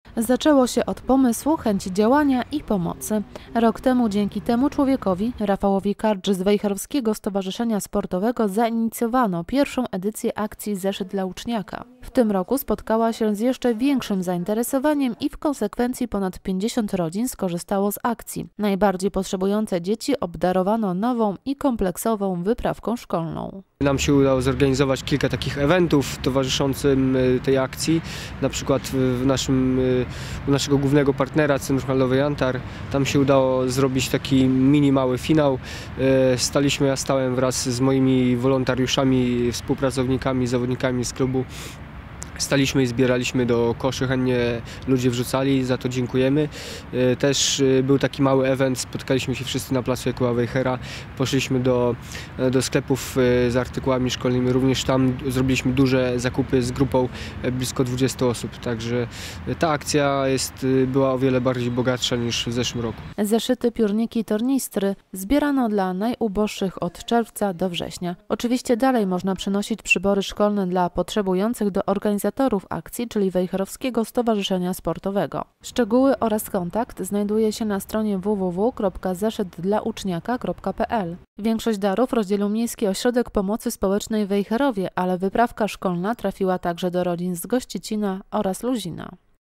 Zaczęło się od pomysłu, chęci działania i pomocy. Rok temu dzięki temu człowiekowi, Rafałowi Kardży z Wejherowskiego Stowarzyszenia Sportowego, zainicjowano pierwszą edycję akcji Zeszyt dla Uczniaka. W tym roku spotkała się z jeszcze większym zainteresowaniem i w konsekwencji ponad 50 rodzin skorzystało z akcji. Najbardziej potrzebujące dzieci obdarowano nową i kompleksową wyprawką szkolną. Nam się udało zorganizować kilka takich eventów towarzyszących tej akcji, na przykład u naszego głównego partnera, Centrum Handlowe Jantar. Tam się udało zrobić taki mini mały finał. Ja stałem wraz z moimi wolontariuszami, współpracownikami, zawodnikami z klubu. Staliśmy i zbieraliśmy do koszy, chętnie ludzie wrzucali, za to dziękujemy. Też był taki mały event, spotkaliśmy się wszyscy na placu Jakuba Wejhera, poszliśmy do sklepów z artykułami szkolnymi, również tam zrobiliśmy duże zakupy z grupą blisko 20 osób, także ta akcja była o wiele bardziej bogatsza niż w zeszłym roku. Zeszyty, piórniki i tornistry zbierano dla najuboższych od czerwca do września. Oczywiście dalej można przynosić przybory szkolne dla potrzebujących do organizatorów akcji, czyli Wejherowskiego Stowarzyszenia Sportowego. Szczegóły oraz kontakt znajduje się na stronie www.zeszytdlauczniaka.pl. Większość darów rozdzielił Miejski Ośrodek Pomocy Społecznej w Wejherowie, ale wyprawka szkolna trafiła także do rodzin z Gościecina oraz Luzina.